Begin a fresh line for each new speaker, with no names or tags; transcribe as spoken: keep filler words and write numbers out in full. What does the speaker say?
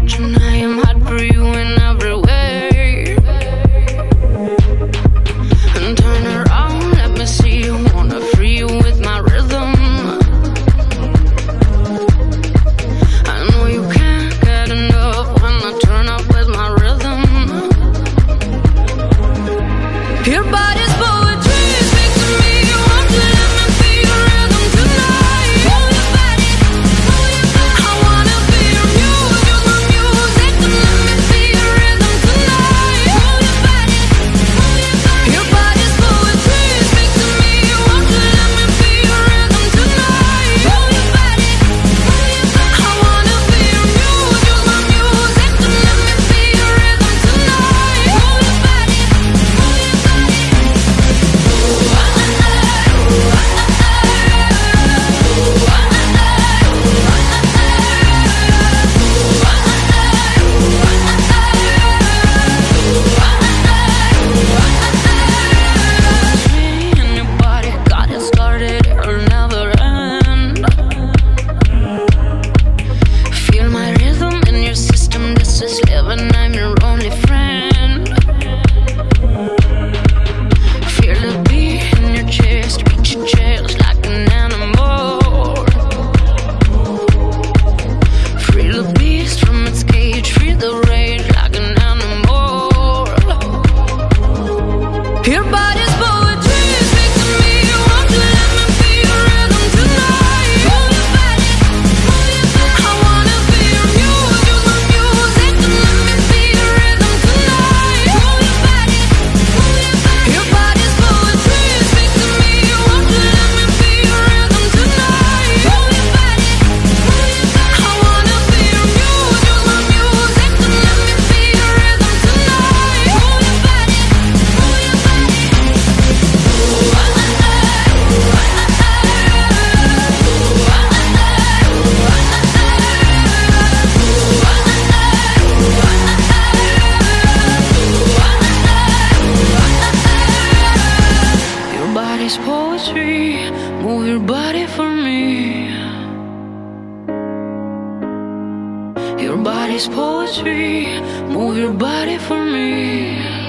And I am hot for you in every way. And turn around, let me see you. Wanna free you with my rhythm. I know you can't get enough when I turn up with my rhythm. Your body's poetry, speak to me. Won't you let me be your rhythm tonight? Move your body, move your body. I wanna be your muse, use my music to let me be your rhythm tonight. Move your body, move your body. Your body's poetry, speak to me. Won't you let me be your rhythm tonight? Move your body, move your body. I wanna be your muse, use my music to let me be your rhythm tonight. Move your body, move your body. In your body, got it started, it'll never end. Feel my rhythm in your system, this is living, I'm your only friend. Feel the beat in your chest, reach your chest like an animal. Free the beast from its cage, free the rage like an animal. Your body's poetry, speak to me. Won't you let me be your rhythm tonight? Move your body, move your body. I wanna be your muse, use my music to let me be your rhythm tonight. Move your body, move your body. Your body's poetry, speak to me. Won't you let me be your rhythm tonight? Move your body, move your body. I wanna be your muse, use my music to let me be your rhythm tonight. Move your body, move your body. Your body's poetry, move your body for me. Your body's poetry, move your body for me.